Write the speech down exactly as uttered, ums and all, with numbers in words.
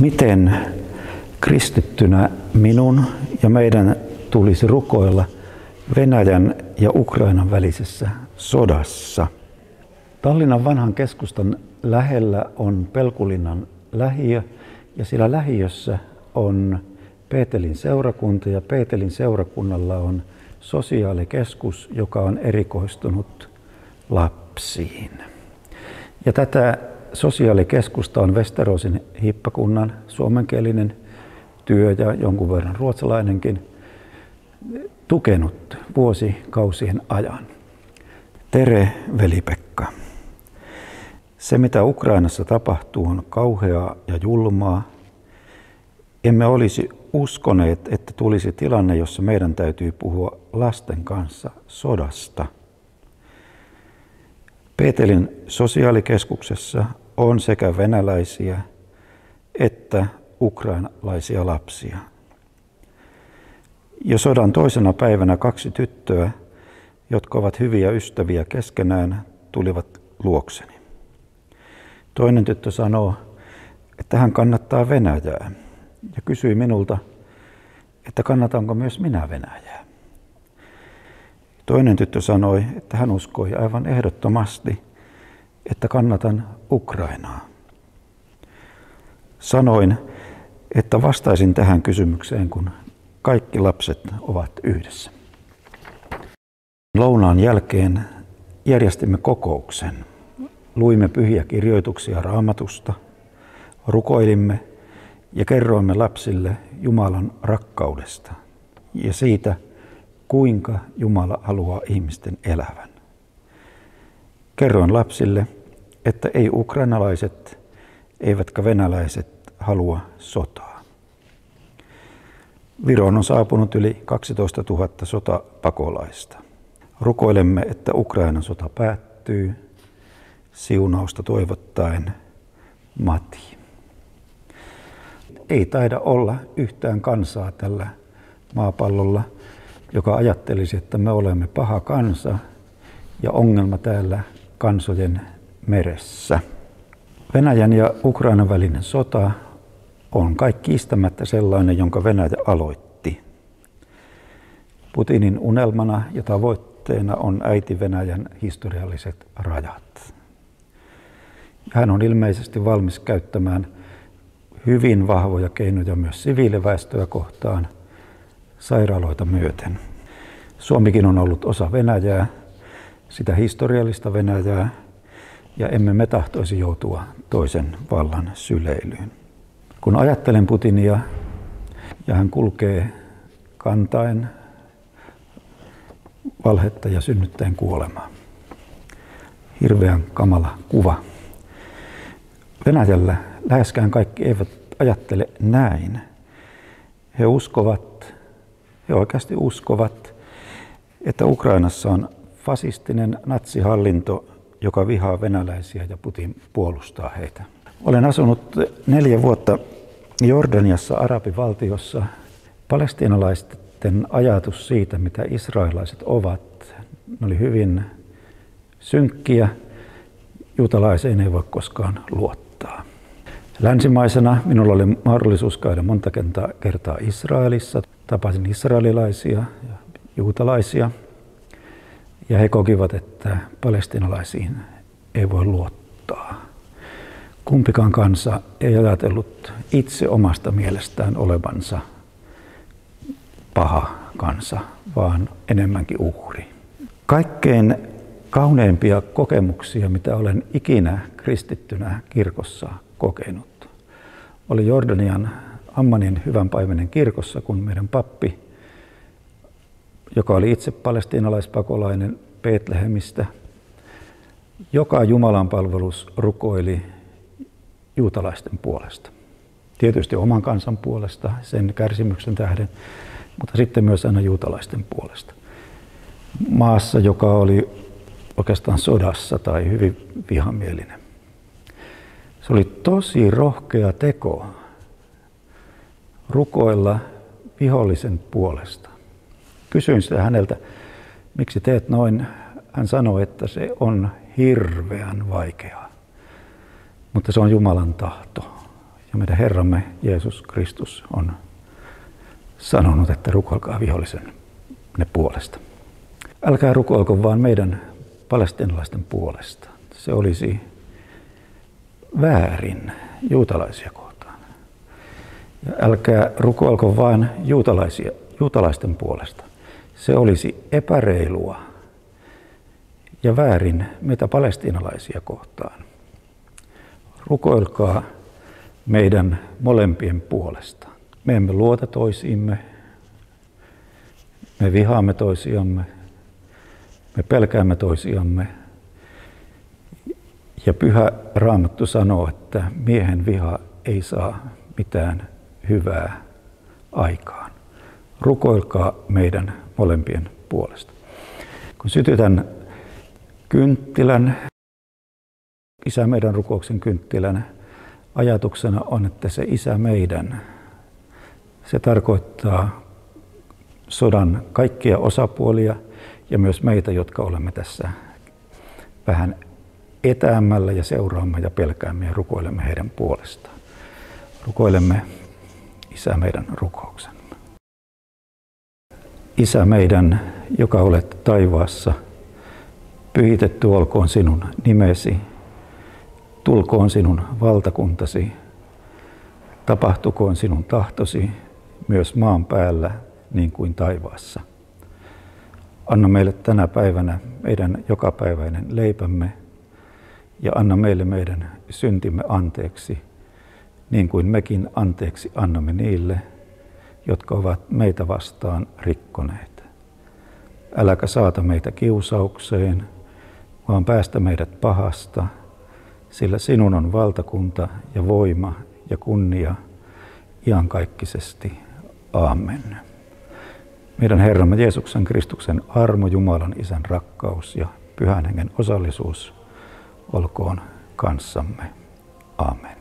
Miten kristittynä minun ja meidän tulisi rukoilla Venäjän ja Ukrainan välisessä sodassa? Tallinnan vanhan keskustan lähellä on Pelkulinnan lähiö ja siellä lähiössä on Betelin seurakunta ja Betelin seurakunnalla on sosiaalikeskus, joka on erikoistunut lapsiin. Ja tätä sosiaalikeskusta on Västeråsin hiippakunnan suomenkielinen työ ja jonkun verran ruotsalainenkin tukenut vuosikausien ajan. Tere, veli-Pekka. Se, mitä Ukrainassa tapahtuu, on kauheaa ja julmaa. Emme olisi uskoneet, että tulisi tilanne, jossa meidän täytyy puhua lasten kanssa sodasta. Betelin sosiaalikeskuksessa on sekä venäläisiä että ukrainalaisia lapsia. Jo sodan toisena päivänä kaksi tyttöä, jotka ovat hyviä ystäviä keskenään, tulivat luokseni. Toinen tyttö sanoo, että hän kannattaa Venäjää ja kysyi minulta, että kannatanko myös minä Venäjää. Toinen tyttö sanoi, että hän uskoi aivan ehdottomasti, että kannatan Ukrainaa. Sanoin, että vastaisin tähän kysymykseen, kun kaikki lapset ovat yhdessä. Lounaan jälkeen järjestimme kokouksen. Luimme pyhiä kirjoituksia Raamatusta, rukoilimme ja kerroimme lapsille Jumalan rakkaudesta ja siitä, kuinka Jumala haluaa ihmisten elävän. Kerroin lapsille, että ei ukrainalaiset eivätkä venäläiset halua sotaa. Viroon on saapunut yli kaksitoista tuhatta sotapakolaista. Rukoilemme, että Ukrainan sota päättyy. Siunausta toivottaen, Mati. Ei taida olla yhtään kansaa tällä maapallolla, joka ajattelisi, että me olemme paha kansa ja ongelma täällä kansojen meressä. Venäjän ja Ukrainan välinen sota on kai kiistämättä sellainen, jonka Venäjä aloitti. Putinin unelmana ja tavoitteena on äiti Venäjän historialliset rajat. Hän on ilmeisesti valmis käyttämään hyvin vahvoja keinoja myös siviiliväestöä kohtaan, sairaaloita myöten. Suomikin on ollut osa Venäjää, sitä historiallista Venäjää, ja emme me tahtoisi joutua toisen vallan syleilyyn. Kun ajattelen Putinia ja hän kulkee kantaen valhetta ja synnyttäen kuolemaa. Hirveän kamala kuva. Venäjällä läheskään kaikki eivät ajattele näin. He uskovat, he oikeasti uskovat, että Ukrainassa on fasistinen natsihallinto, joka vihaa venäläisiä ja Putin puolustaa heitä. Olen asunut neljä vuotta Jordaniassa, arabivaltiossa. Palestiinalaisten ajatus siitä, mitä israelilaiset ovat, ne oli hyvin synkkiä. Juutalaiseen ei voi koskaan luottaa. Länsimaisena minulla oli mahdollisuus käydä monta kertaa Israelissa. Tapasin israelilaisia ja juutalaisia. Ja he kokivat, että palestiinalaisiin ei voi luottaa. Kumpikaan kansa ei ajatellut itse omasta mielestään olevansa paha kansa, vaan enemmänkin uhri. Kaikkein kauneimpia kokemuksia, mitä olen ikinä kristittynä kirkossa kokenut, oli Jordanian Ammanin hyvänpäiväinen kirkossa, kun meidän pappi, joka oli itse palestiinalaispakolainen Betlehemistä, joka jumalanpalvelus rukoili juutalaisten puolesta. Tietysti oman kansan puolesta, sen kärsimyksen tähden, mutta sitten myös aina juutalaisten puolesta. Maassa, joka oli oikeastaan sodassa tai hyvin vihamielinen. Se oli tosi rohkea teko rukoilla vihollisen puolesta. Kysyin sitä häneltä, miksi teet noin. Hän sanoi, että se on hirveän vaikeaa, mutta se on Jumalan tahto. Ja meidän Herramme Jeesus Kristus on sanonut, että rukoilkaa vihollisen ne puolesta. Älkää rukoilko vaan meidän palestiinalaisten puolesta. Se olisi väärin juutalaisia kohtaan. Ja älkää rukoilko vain juutalaisia, juutalaisten puolesta. Se olisi epäreilua ja väärin meitä palestiinalaisia kohtaan. Rukoilkaa meidän molempien puolesta. Me emme luota toisiimme, me vihaamme toisiamme, me pelkäämme toisiamme. Ja Pyhä Raamattu sanoo, että miehen viha ei saa mitään hyvää aikaan. Rukoilkaa meidän molempien puolesta. Kun sytytän kynttilän, Isä meidän rukouksen kynttilän, ajatuksena on, että se Isä meidän, se tarkoittaa sodan kaikkia osapuolia ja myös meitä, jotka olemme tässä vähän etäämällä ja seuraamme ja pelkäämme ja rukoilemme heidän puolestaan. Rukoilemme Isä meidän rukouksen. Isä meidän, joka olet taivaassa, pyhitetty olkoon sinun nimesi, tulkoon sinun valtakuntasi, tapahtukoon sinun tahtosi myös maan päällä niin kuin taivaassa. Anna meille tänä päivänä meidän jokapäiväinen leipämme ja anna meille meidän syntimme anteeksi, niin kuin mekin anteeksi annamme niille, jotka ovat meitä vastaan rikkoneet. Äläkä saata meitä kiusaukseen, vaan päästä meidät pahasta, sillä sinun on valtakunta ja voima ja kunnia iankaikkisesti. Aamen. Meidän Herramme Jeesuksen Kristuksen armo, Jumalan Isän rakkaus ja Pyhän Hengen osallisuus olkoon kanssamme. Aamen.